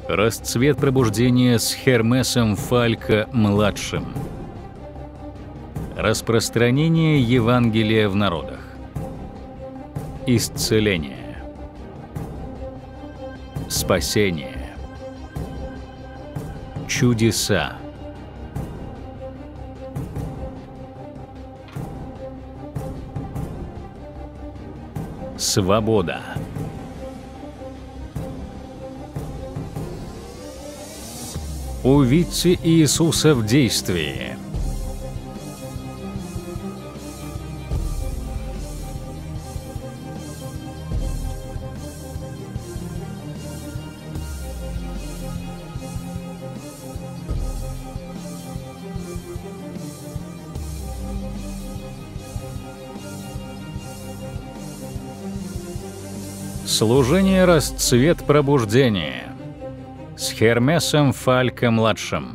Расцвет пробуждения с Хермесом Фалько-младшим. Распространение Евангелия в народах. Исцеление. Спасение. Чудеса. Свобода. Увидьте Иисуса в действии. Служение «Расцвет пробуждения» с Хермесом Фалько-младшим.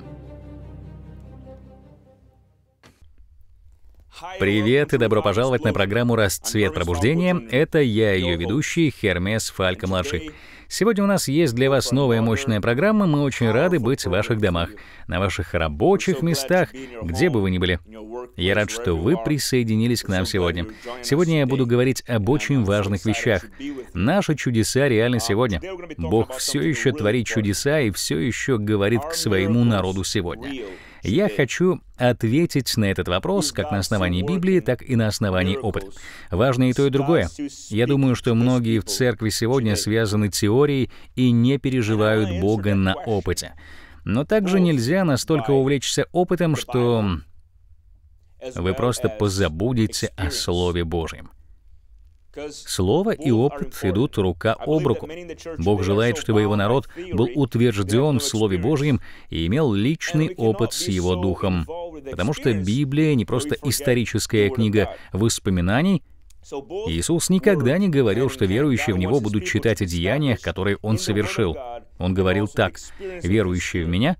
Привет и добро пожаловать на программу «Расцвет пробуждения». Это я, ее ведущий, Хермес Фалько-младший. Сегодня у нас есть для вас новая мощная программа. Мы очень рады быть в ваших домах, на ваших рабочих местах, где бы вы ни были. Я рад, что вы присоединились к нам сегодня. Сегодня я буду говорить об очень важных вещах. Наши чудеса реальны сегодня. Бог все еще творит чудеса и все еще говорит к своему народу сегодня. Я хочу ответить на этот вопрос как на основании Библии, так и на основании опыта. Важно и то, и другое. Я думаю, что многие в церкви сегодня связаны теорией и не переживают Бога на опыте. Но также нельзя настолько увлечься опытом, что вы просто позабудете о Слове Божьем. Слово и опыт идут рука об руку. Бог желает, чтобы его народ был утвержден в Слове Божьем и имел личный опыт с его Духом. Потому что Библия не просто историческая книга воспоминаний. Иисус никогда не говорил, что верующие в Него будут читать о деяниях, которые Он совершил. Он говорил так: «Верующие в Меня,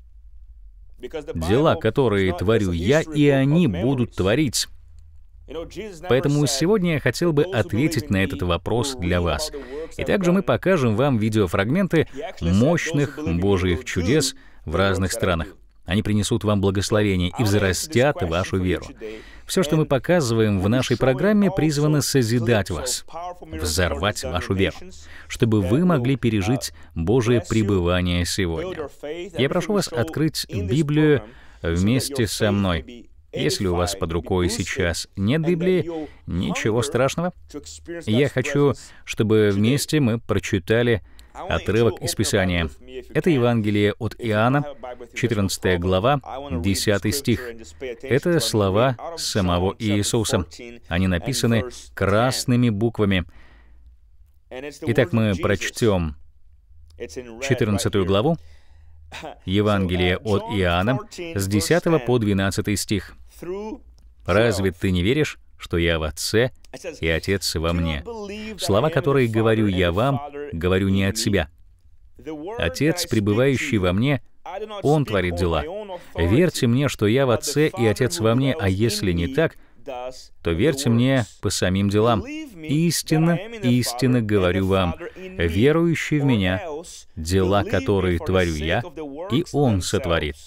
дела, которые творю Я, и они будут творить». Поэтому сегодня я хотел бы ответить на этот вопрос для вас. И также мы покажем вам видеофрагменты мощных Божьих чудес в разных странах. Они принесут вам благословение и взрастят вашу веру. Все, что мы показываем в нашей программе, призвано созидать вас, взорвать вашу веру, чтобы вы могли пережить Божие пребывание сегодня. Я прошу вас открыть Библию вместе со мной. Если у вас под рукой сейчас нет Библии, ничего страшного. Я хочу, чтобы вместе мы прочитали отрывок из Писания. Это Евангелие от Иоанна, 14 глава, 10 стих. Это слова самого Иисуса. Они написаны красными буквами. Итак, мы прочтем 14 главу Евангелие от Иоанна с 10 по 12 стих. «Разве ты не веришь, что я в Отце, и Отец во мне? Слова, которые говорю я вам, говорю не от себя. Отец, пребывающий во мне, Он творит дела. Верьте мне, что я в Отце, и Отец во мне, а если не так, то верьте мне по самим делам. Истинно, истинно говорю вам, верующий в Меня, дела, которые творю я, и Он сотворит.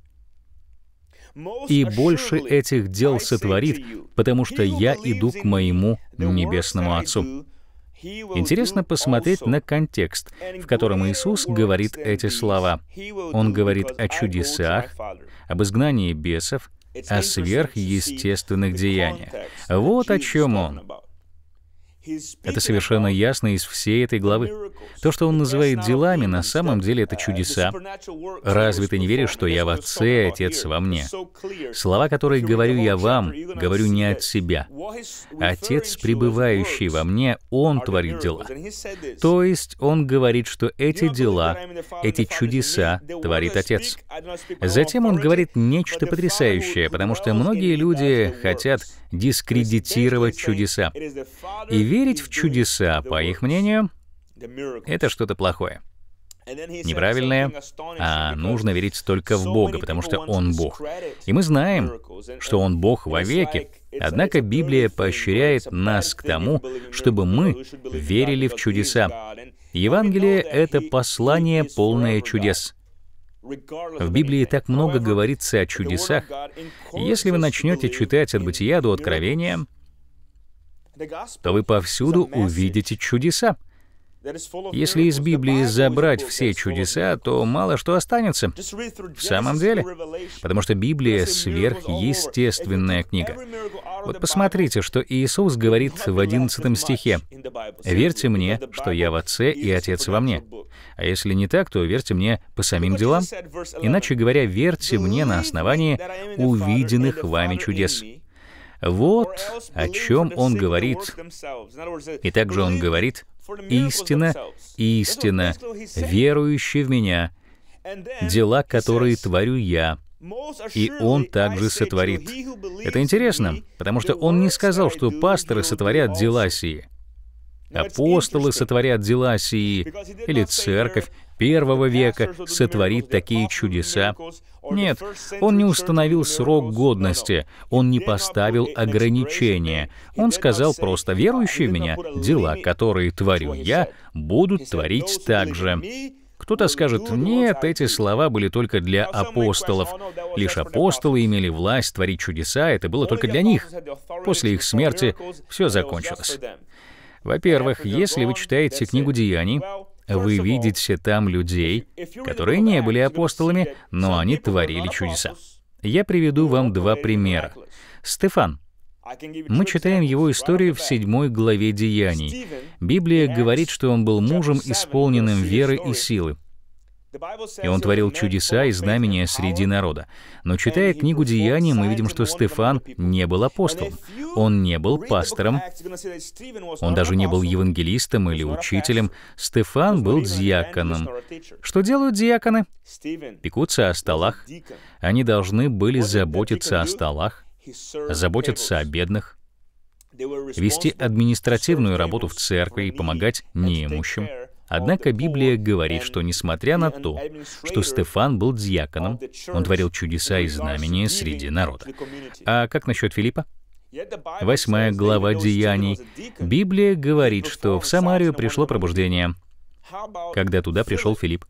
И больше этих дел сотворит, потому что я иду к моему небесному Отцу». Интересно посмотреть на контекст, в котором Иисус говорит эти слова. Он говорит о чудесах, об изгнании бесов, о сверхъестественных деяниях. Вот о чем Он. Это совершенно ясно из всей этой главы. То, что он называет делами, на самом деле это чудеса. «Разве ты не веришь, что я в Отце, и Отец во мне?» Слова, которые говорю я вам, говорю не от себя. Отец, пребывающий во мне, Он творит дела. То есть Он говорит, что эти дела, эти чудеса творит Отец. Затем Он говорит нечто потрясающее, потому что многие люди хотят дискредитировать чудеса. И верить в чудеса, по их мнению, это что-то плохое, неправильное, а нужно верить только в Бога, потому что Он Бог. И мы знаем, что Он Бог вовеки. Однако Библия поощряет нас к тому, чтобы мы верили в чудеса. Евангелие — это послание, полное чудес. В Библии так много говорится о чудесах. Если вы начнете читать от Бытия до Откровения, то вы повсюду увидите чудеса. Если из Библии забрать все чудеса, то мало что останется. В самом деле, потому что Библия — сверхъестественная книга. Вот посмотрите, что Иисус говорит в 11 стихе. «Верьте мне, что я в Отце и Отец во мне. А если не так, то верьте мне по самим делам. Иначе говоря, верьте мне на основании увиденных вами чудес». Вот о чем он говорит. И также он говорит: «Истина, истина, верующий в меня, дела, которые творю я, и он также сотворит». Это интересно, потому что он не сказал, что пасторы сотворят дела сии, апостолы сотворят дела сии, или церковь первого века сотворит такие чудеса. Нет, он не установил срок годности, он не поставил ограничения. Он сказал просто: «Верующие в меня, дела, которые творю я, будут творить так же». Кто-то скажет: «Нет, эти слова были только для апостолов. Лишь апостолы имели власть творить чудеса, это было только для них. После их смерти все закончилось». Во-первых, если вы читаете книгу Деяний, вы видите там людей, которые не были апостолами, но они творили чудеса. Я приведу вам два примера. Стефан. Мы читаем его историю в 7 главе Деяний. Библия говорит, что он был мужем, исполненным веры и силы. И он творил чудеса и знамения среди народа. Но читая книгу Деяний, мы видим, что Стефан не был апостолом. Он не был пастором. Он даже не был евангелистом или учителем. Стефан был диаконом. Что делают диаконы? Пекутся о столах. Они должны были заботиться о столах, заботиться о бедных, вести административную работу в церкви и помогать неимущим. Однако Библия говорит, что несмотря на то, что Стефан был диаконом, он творил чудеса и знамения среди народа. А как насчет Филиппа? 8 глава Деяний. Библия говорит, что в Самарию пришло пробуждение, когда туда пришел Филипп.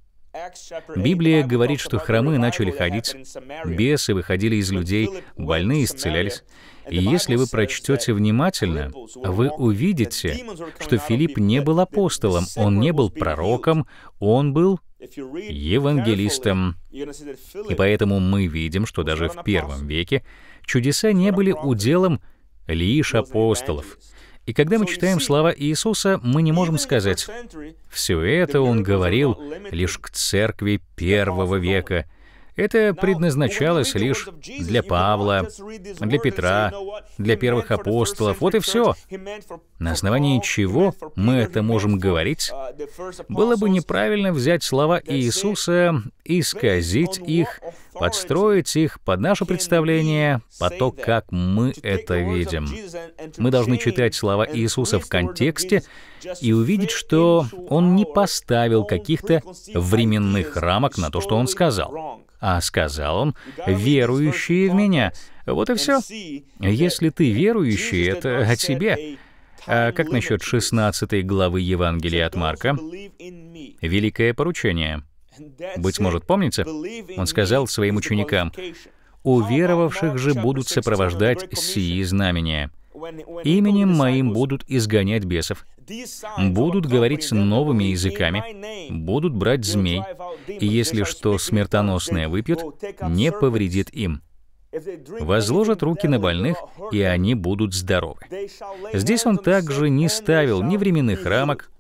Библия говорит, что хромые начали ходить, бесы выходили из людей, больные исцелялись. И если вы прочтете внимательно, вы увидите, что Филипп не был апостолом, он не был пророком, он был евангелистом. И поэтому мы видим, что даже в первом веке чудеса не были уделом лишь апостолов. И когда мы читаем слова Иисуса, мы не можем сказать: «Все это Он говорил лишь к церкви первого века». Это предназначалось лишь для Павла, для Петра, для первых апостолов. Вот и все. На основании чего мы это можем говорить? Было бы неправильно взять слова Иисуса, исказить их, подстроить их под наше представление, под то, как мы это видим. Мы должны читать слова Иисуса в контексте и увидеть, что Он не поставил каких-то временных рамок на то, что Он сказал. А сказал Он: «Верующие в Меня». Вот и все. Если ты верующий, это о тебе. А как насчет 16 главы Евангелия от Марка? Великое поручение. Быть может, помните? Он сказал своим ученикам: «Уверовавших же будут сопровождать сии знамения. Именем Моим будут изгонять бесов, будут говорить новыми языками, будут брать змей, и если что смертоносное выпьют, не повредит им. Возложат руки на больных, и они будут здоровы». Здесь он также не ставил ни временных рамок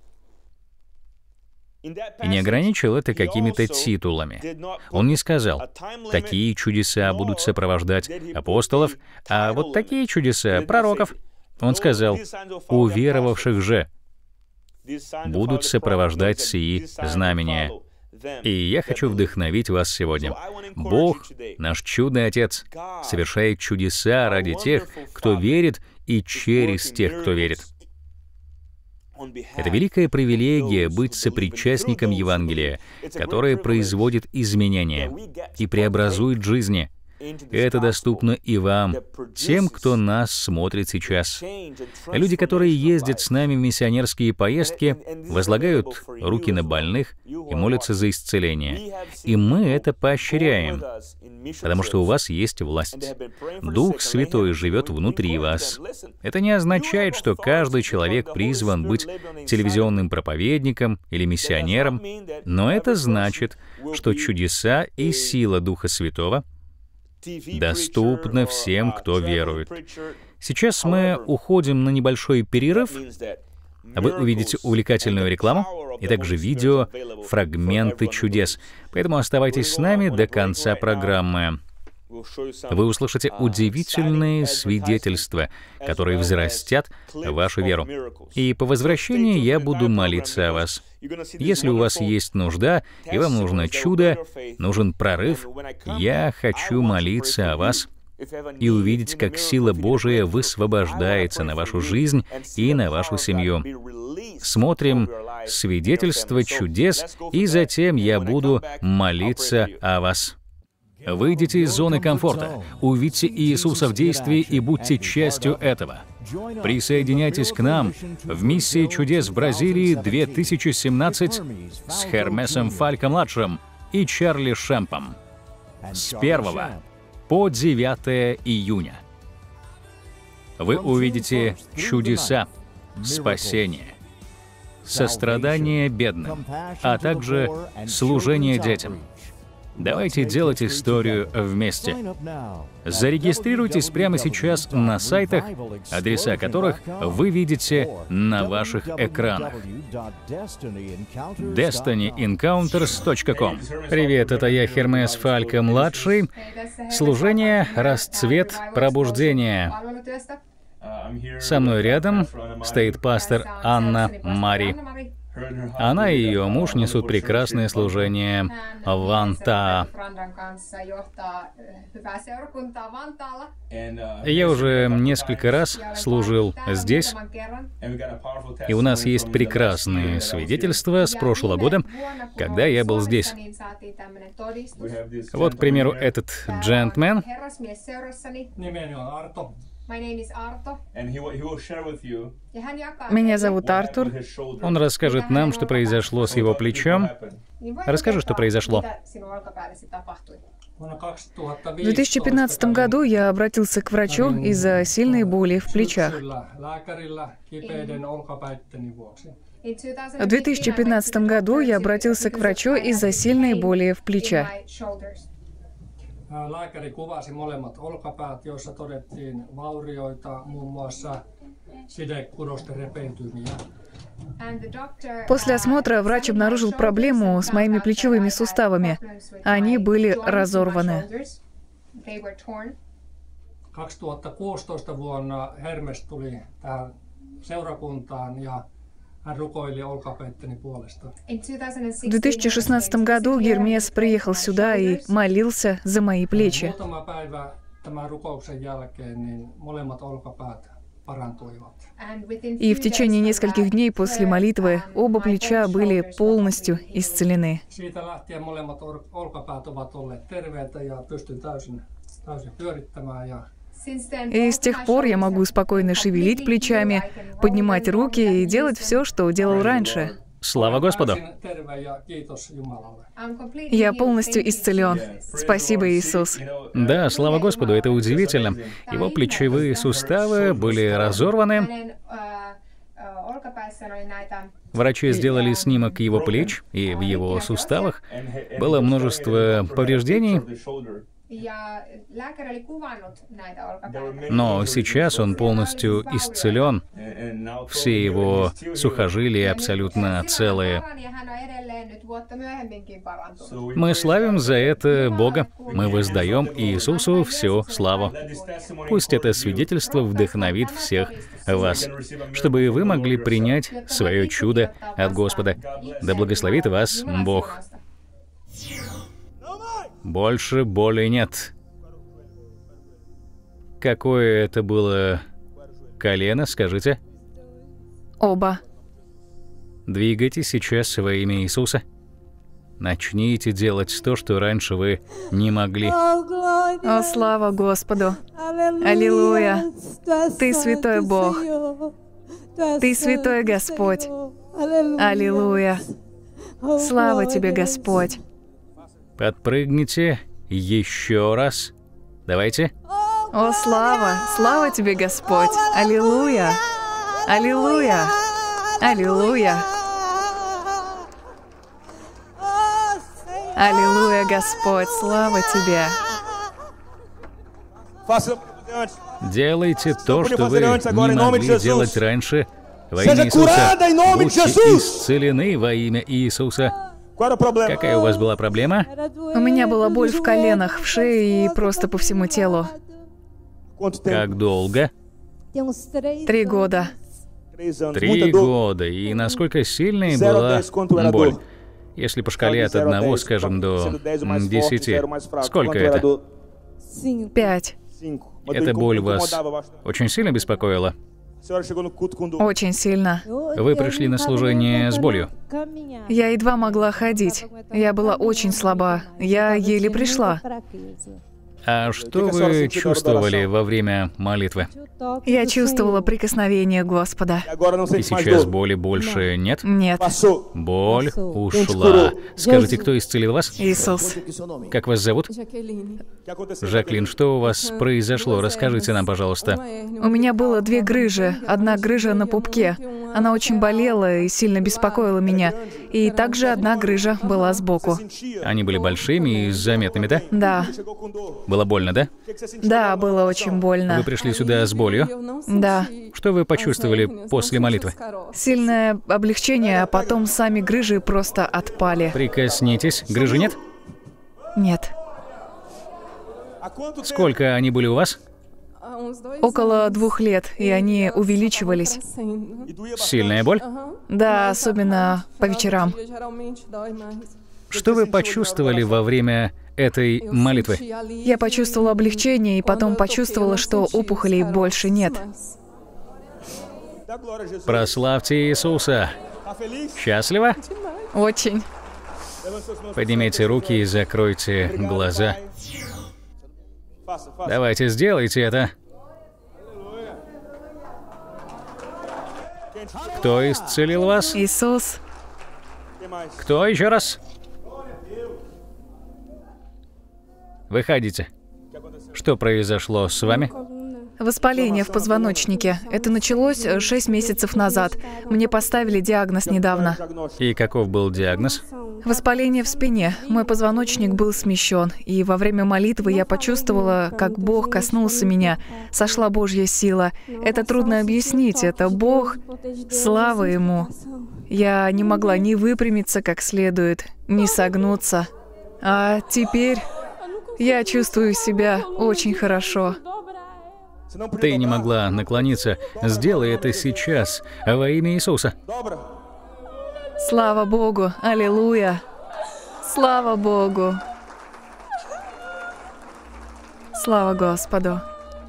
и не ограничил это какими-то титулами. Он не сказал: «Такие чудеса будут сопровождать апостолов, а вот такие чудеса — пророков». Он сказал: «Уверовавших же будут сопровождать сии знамения». И я хочу вдохновить вас сегодня. Бог, наш чудный Отец, совершает чудеса ради тех, кто верит, и через тех, кто верит. Это великая привилегия быть сопричастником Евангелия, которое производит изменения и преобразует жизни. Это доступно и вам, тем, кто нас смотрит сейчас. Люди, которые ездят с нами в миссионерские поездки, возлагают руки на больных и молятся за исцеление. И мы это поощряем, потому что у вас есть власть. Дух Святой живет внутри вас. Это не означает, что каждый человек призван быть телевизионным проповедником или миссионером, но это значит, что чудеса и сила Духа Святого доступны всем, кто верует. Сейчас мы уходим на небольшой перерыв. Вы увидите увлекательную рекламу и также видео, фрагменты чудес. Поэтому оставайтесь с нами до конца программы. Вы услышите удивительные свидетельства, которые взрастят вашу веру. И по возвращении я буду молиться о вас. Если у вас есть нужда, и вам нужно чудо, нужен прорыв, я хочу молиться о вас и увидеть, как сила Божия высвобождается на вашу жизнь и на вашу семью. Смотрим свидетельства чудес, и затем я буду молиться о вас. Выйдите из зоны комфорта, увидьте Иисуса в действии и будьте частью этого. Присоединяйтесь к нам в миссии чудес в Бразилии 2017 с Хермесом Фалько-младшим и Чарли Шемпом с 1 по 9 июня. Вы увидите чудеса, спасение, сострадание бедным, а также служение детям. Давайте делать историю вместе. Зарегистрируйтесь прямо сейчас на сайтах, адреса которых вы видите на ваших экранах. DestinyEncounters.com. Привет, это я, Хермес Фалько-младший. Служение, расцвет, пробуждение. Со мной рядом стоит пастор Анна Мари. Она и ее муж несут прекрасное служение в Вантаа. Я уже несколько раз служил здесь, и у нас есть прекрасные свидетельства с прошлого года, когда я был здесь. Вот, к примеру, этот джентльмен. Меня зовут Артур. Он расскажет нам, что произошло с его плечом. Расскажи, что произошло. В 2015 году я обратился к врачу из-за сильной боли в плечах. В 2015 году я обратился к врачу из-за сильной боли в плечах. Lääkäri kuvasi molemmat olkapäät, joissa todettiin vaurioita, muun muassa sidekudosten repeytymiä. После осмотра врач обнаружил проблему с моими плечевыми суставами. Они были разорваны. 2016 vuonna Hermes tuli tähän seurakuntaan ja hän rukoili olkapäitteni puolesta. В 2016 году Гермес приехал сюда и молился за мои плечи. Muutama päivä tämän rukouksen jälkeen niin molemmat olkapäät parantuivat. И в течение нескольких дней после молитвы оба плеча были полностью исцелены. Siitä lähtien molemmat olkapäät ovat olleet terveitä ja pystyn täysin pyörittämään ja И с тех пор я могу спокойно шевелить плечами, поднимать руки и делать все, что делал раньше. Слава Господу! Я полностью исцелен. Спасибо, Иисус. Да, слава Господу, это удивительно. Его плечевые суставы были разорваны. Врачи сделали снимок его плеч, и в его суставах было множество повреждений. Но сейчас он полностью исцелен. Все его сухожилия абсолютно целые. Мы славим за это Бога. Мы воздаем Иисусу всю славу. Пусть это свидетельство вдохновит всех вас, чтобы вы могли принять свое чудо от Господа. Да благословит вас Бог. Больше боли нет. Какое это было колено, скажите? Оба. Двигайтесь сейчас во имя Иисуса. Начните делать то, что раньше вы не могли. О, слава Господу! Аллилуйя! Ты святой Бог! Ты святой Господь! Аллилуйя! Слава Тебе, Господь! Подпрыгните еще раз. Давайте. О, слава! Слава Тебе, Господь! Аллилуйя! Аллилуйя! Аллилуйя! Аллилуйя, Господь! Слава Тебе! Делайте то, что вы не могли делать раньше. Во имя Иисуса. Будьте исцелены во имя Иисуса. Какая у вас была проблема? У меня была боль в коленах, в шее и просто по всему телу. Как долго? 3 года. 3 года. И насколько сильной была боль? Если по шкале от 1, скажем, до 10, сколько это? 5. Эта боль вас очень сильно беспокоила? Очень сильно. Вы пришли на служение с болью? Я едва могла ходить. Я была очень слаба. Я еле пришла. А что вы чувствовали во время молитвы? Я чувствовала прикосновение Господа. И сейчас боли больше нет? Нет. Боль ушла. Скажите, кто исцелил вас? Иисус. Как вас зовут? Жаклин, что у вас произошло? Расскажите нам, пожалуйста. У меня было 2 грыжи. Одна грыжа на пупке. Она очень болела и сильно беспокоила меня. И также одна грыжа была сбоку. Они были большими и заметными, да? Да. Было больно, да? Да, было очень больно. Вы пришли сюда с болью? Да. Что вы почувствовали после молитвы? Сильное облегчение, а потом сами грыжи просто отпали. Прикоснитесь. Грыжи нет? Нет. Сколько они были у вас? Около 2 лет, и они увеличивались. Сильная боль? Да, особенно по вечерам. Что вы почувствовали во время этой молитвы? Я почувствовала облегчение, и потом почувствовала, что опухолей больше нет. Прославьте Иисуса. Счастливо? Очень. Поднимите руки и закройте глаза. Давайте, сделайте это. Кто исцелил вас? Иисус. Кто еще раз? Выходите. Что произошло с вами? Воспаление в позвоночнике. Это началось 6 месяцев назад. Мне поставили диагноз недавно. И каков был диагноз? Воспаление в спине. Мой позвоночник был смещен. И во время молитвы я почувствовала, как Бог коснулся меня. Сошла Божья сила. Это трудно объяснить. Это Бог. Слава Ему. Я не могла ни выпрямиться как следует, ни согнуться. А теперь я чувствую себя очень хорошо. Ты не могла наклониться. Сделай это сейчас, во имя Иисуса. Слава Богу! Аллилуйя! Слава Богу! Слава Господу!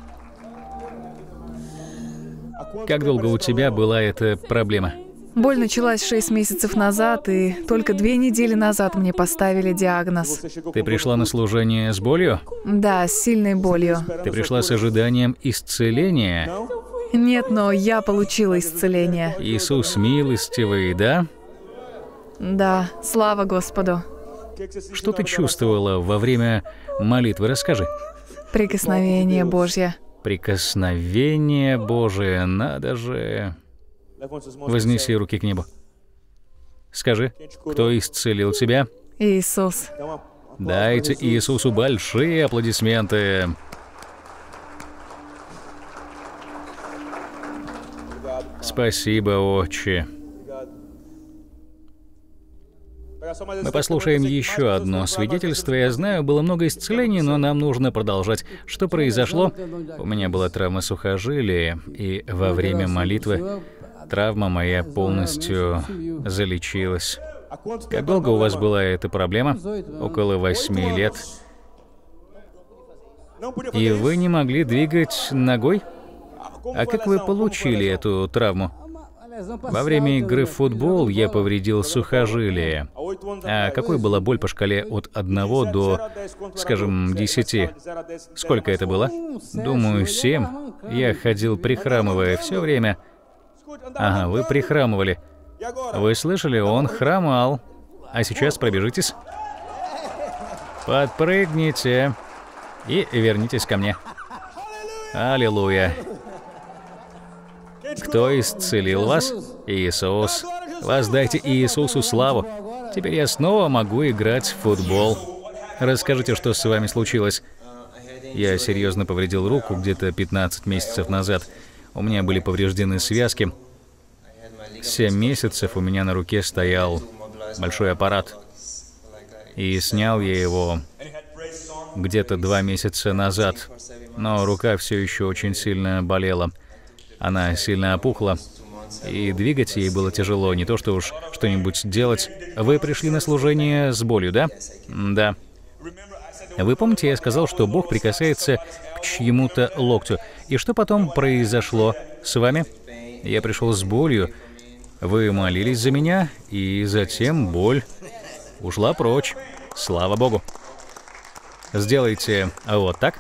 Как долго у тебя была эта проблема? Боль началась 6 месяцев назад, и только 2 недели назад мне поставили диагноз. Ты пришла на служение с болью? Да, с сильной болью. Ты пришла с ожиданием исцеления? Нет, но я получила исцеление. Иисус милостивый, да? Да, слава Господу. Что ты чувствовала во время молитвы? Расскажи. Прикосновение Божье. Прикосновение Божие, надо же. Вознеси руки к небу. Скажи, кто исцелил тебя? Иисус. Дайте Иисусу большие аплодисменты. Спасибо, Отче. Мы послушаем еще одно свидетельство. Я знаю, было много исцелений, но нам нужно продолжать. Что произошло? У меня была травма сухожилия, и во время молитвы травма моя полностью залечилась. Как долго у вас была эта проблема? Около 8 лет. И вы не могли двигать ногой? А как вы получили эту травму? Во время игры в футбол я повредил сухожилие. А какой была боль по шкале от 1 до, скажем, 10? Сколько это было? Думаю, 7. Я ходил прихрамывая все время. Ага, вы прихрамывали. Вы слышали, он хромал. А сейчас пробежитесь. Подпрыгните. И вернитесь ко мне. Аллилуйя. Кто исцелил вас? Иисус. Воздайте Иисусу славу. Теперь я снова могу играть в футбол. Расскажите, что с вами случилось. Я серьезно повредил руку где-то 15 месяцев назад. У меня были повреждены связки. 7 месяцев у меня на руке стоял большой аппарат. И снял я его где-то 2 месяца назад. Но рука все еще очень сильно болела. Она сильно опухла, и двигать ей было тяжело, не то что уж что-нибудь делать. Вы пришли на служение с болью, да? Да. Вы помните, я сказал, что Бог прикасается к чьему-то локтю. И что потом произошло с вами? Я пришел с болью. Вы молились за меня, и затем боль ушла прочь. Слава Богу. Сделайте вот так.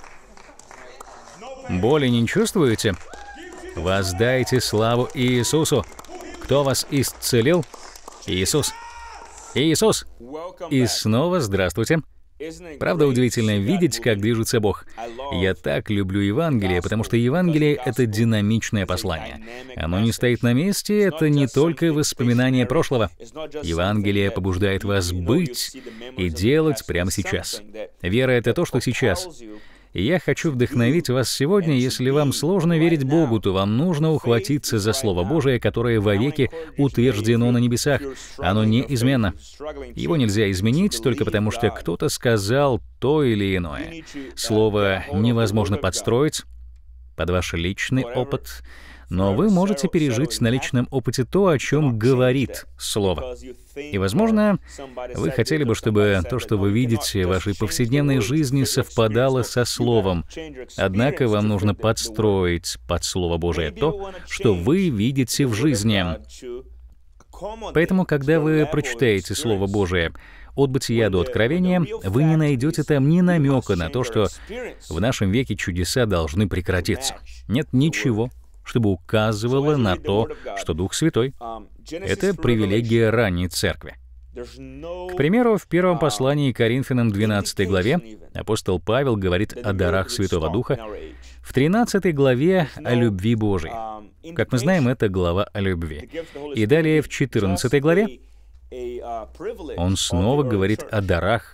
Боли не чувствуете? Воздайте славу Иисусу. Кто вас исцелил? Иисус. Иисус. И снова здравствуйте. Правда, удивительно видеть, как движется Бог. Я так люблю Евангелие, потому что Евангелие — это динамичное послание. Оно не стоит на месте, это не только воспоминание прошлого. Евангелие побуждает вас быть и делать прямо сейчас. Вера — это то, что сейчас. И я хочу вдохновить вас сегодня. Если вам сложно верить Богу, то вам нужно ухватиться за Слово Божие, которое вовеки утверждено на небесах. Оно неизменно. Его нельзя изменить только потому, что кто-то сказал то или иное. Слово невозможно подстроить под ваш личный опыт, но вы можете пережить на личном опыте то, о чем говорит Слово. И, возможно, вы хотели бы, чтобы то, что вы видите в вашей повседневной жизни, совпадало со Словом. Однако вам нужно подстроить под Слово Божие то, что вы видите в жизни. Поэтому, когда вы прочитаете Слово Божие от Бытия до Откровения, вы не найдете там ни намека на то, что в нашем веке чудеса должны прекратиться. Нет ничего, чтобы указывало на то, что Дух Святой — это привилегия ранней церкви. К примеру, в первом послании к Коринфянам 12 главе апостол Павел говорит о дарах Святого Духа, в 13 главе о любви Божией. Как мы знаем, это глава о любви. И далее в 14 главе он снова говорит о дарах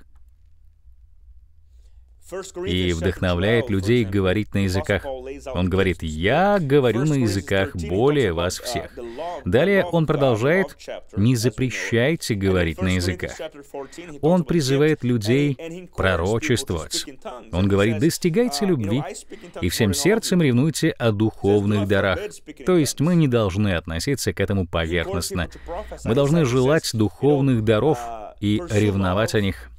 и вдохновляет людей говорить на языках. Он говорит: «Я говорю на языках более вас всех». Далее он продолжает: «Не запрещайте говорить на языках». Он призывает людей пророчествовать. Он говорит: «Достигайте любви и всем сердцем ревнуйте о духовных дарах». То есть мы не должны относиться к этому поверхностно. Мы должны желать духовных даров и ревновать о них.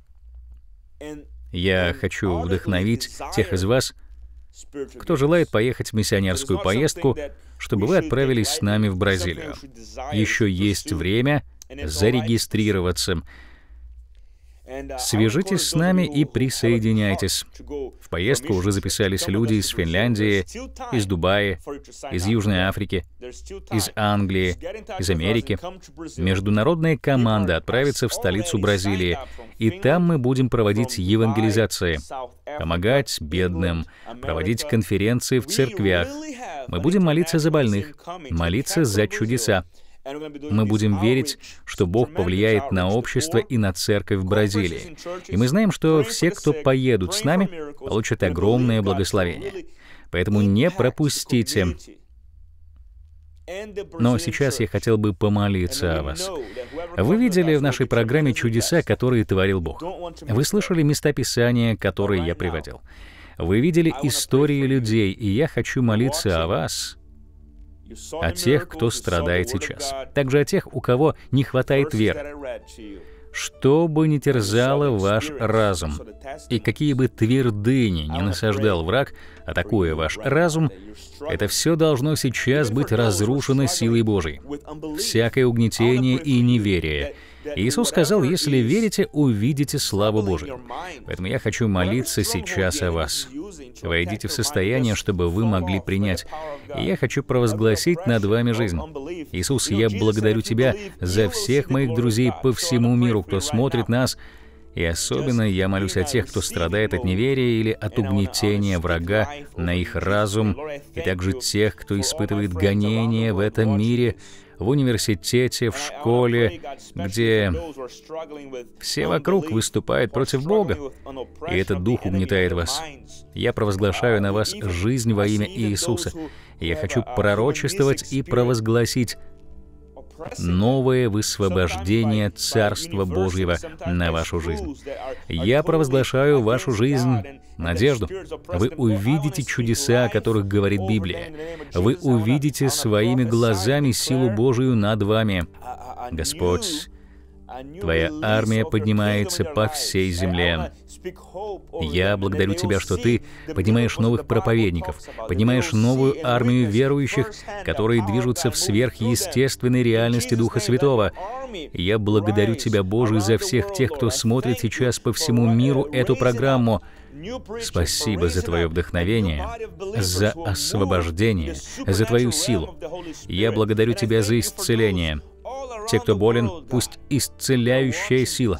Я хочу вдохновить тех из вас, кто желает поехать в миссионерскую поездку, чтобы вы отправились с нами в Бразилию. Еще есть время зарегистрироваться. Свяжитесь с нами и присоединяйтесь. В поездку уже записались люди из Финляндии, из Дубая, из Южной Африки, из Англии, из Америки. Международная команда отправится в столицу Бразилии, и там мы будем проводить евангелизации, помогать бедным, проводить конференции в церквях. Мы будем молиться за больных, молиться за чудеса. Мы будем верить, что Бог повлияет на общество и на церковь в Бразилии. И мы знаем, что все, кто поедут с нами, получат огромное благословение. Поэтому не пропустите. Но сейчас я хотел бы помолиться о вас. Вы видели в нашей программе чудеса, которые творил Бог. Вы слышали места Писания, которые я приводил. Вы видели истории людей, и я хочу молиться о вас, о тех, кто страдает сейчас, также о тех, у кого не хватает веры, что бы ни терзало ваш разум, и какие бы твердыни ни насаждал враг, атакуя ваш разум, это все должно сейчас быть разрушено силой Божией. Всякое угнетение и неверие. Иисус сказал, если верите, увидите славу Божию. Поэтому я хочу молиться сейчас о вас. Войдите в состояние, чтобы вы могли принять. И я хочу провозгласить над вами жизнь. Иисус, я благодарю Тебя за всех моих друзей по всему миру, кто смотрит нас. И особенно я молюсь о тех, кто страдает от неверия или от угнетения врага на их разум, и также тех, кто испытывает гонения в этом мире, в университете, в школе, где все вокруг выступают против Бога, и этот дух угнетает вас. Я провозглашаю на вас жизнь во имя Иисуса. Я хочу пророчествовать и провозгласить новое высвобождение Царства Божьего на вашу жизнь. Я провозглашаю вашу жизнь надежду. Вы увидите чудеса, о которых говорит Библия. Вы увидите своими глазами силу Божию над вами. Господь, Твоя армия поднимается по всей земле. Я благодарю Тебя, что Ты поднимаешь новых проповедников, поднимаешь новую армию верующих, которые движутся в сверхъестественной реальности Духа Святого. Я благодарю Тебя, Боже, за всех тех, кто смотрит сейчас по всему миру эту программу. Спасибо за Твое вдохновение, за освобождение, за Твою силу. Я благодарю Тебя за исцеление. Те, кто болен, пусть исцеляющая сила,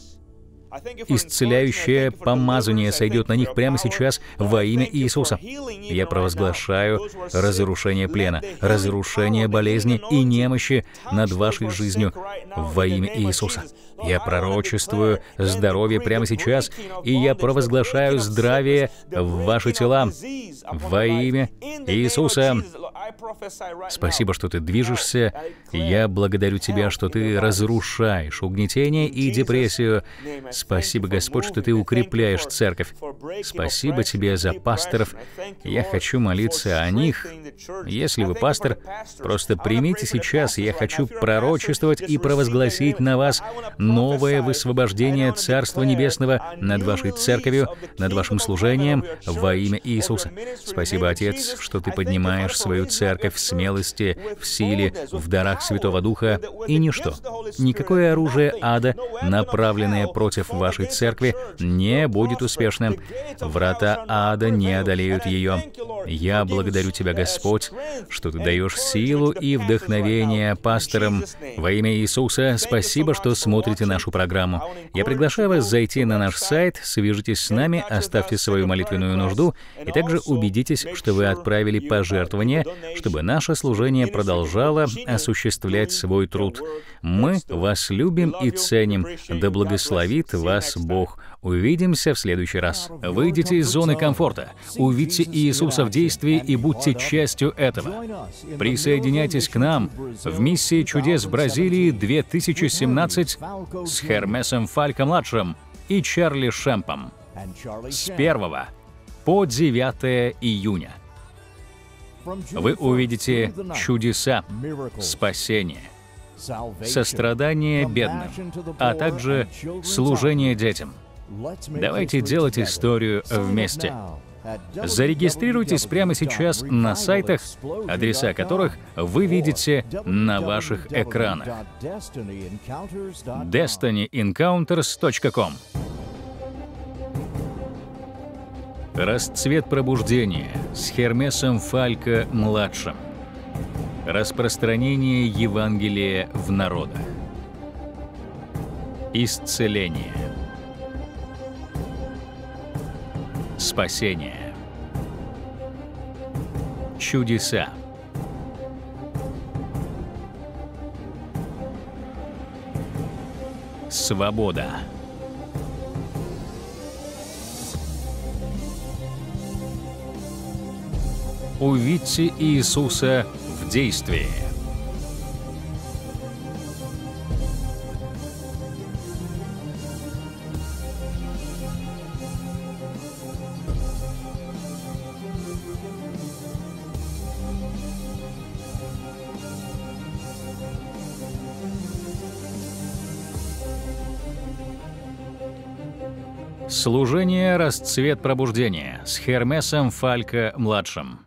исцеляющее помазание сойдет на них прямо сейчас во имя Иисуса. Я провозглашаю разрушение плена, разрушение болезни и немощи над вашей жизнью во имя Иисуса. Я пророчествую здоровье прямо сейчас, и я провозглашаю здравие в ваши тела во имя Иисуса. Спасибо, что Ты движешься. Я благодарю Тебя, что Ты разрушаешь угнетение и депрессию. Спасибо, Господь, что Ты укрепляешь церковь. Спасибо Тебе за пасторов. Я хочу молиться о них. Если вы пастор, просто примите сейчас. Я хочу пророчествовать и провозгласить на вас новое высвобождение Царства Небесного над вашей церковью, над вашим служением во имя Иисуса. Спасибо, Отец, что Ты поднимаешь свою церковь в смелости, в силе, в дарах Святого Духа, и ничто, никакое оружие ада, направленное против вашей церкви, не будет успешным. Врата ада не одолеют ее. Я благодарю Тебя, Господь, что Ты даешь силу и вдохновение пасторам во имя Иисуса. Спасибо, что смотрите нашу программу. Я приглашаю вас зайти на наш сайт, свяжитесь с нами, оставьте свою молитвенную нужду, и также убедитесь, что вы отправили пожертвование, чтобы наше служение продолжало осуществлять свой труд. Мы вас любим и ценим. Да благословит вас Бог. Увидимся в следующий раз. Выйдите из зоны комфорта, увидьте Иисуса в действии и будьте частью этого. Присоединяйтесь к нам в миссии чудес в Бразилии 2017 с Хермесом Фалько-младшим и Чарли Шемпом с 1 по 9 июня. Вы увидите чудеса, спасение, сострадание бедным, а также служение детям. Давайте делать историю вместе. Зарегистрируйтесь прямо сейчас на сайтах, адреса которых вы видите на ваших экранах. DestinyEncounters.com. Расцвет пробуждения с Хермесом Фалько-младшим. Распространение Евангелия в народах. Исцеление. Спасение. Чудеса. Свобода. Увидьте Иисуса в действии. Служение «Расцвет пробуждения» с Хермесом Фалько-младшим.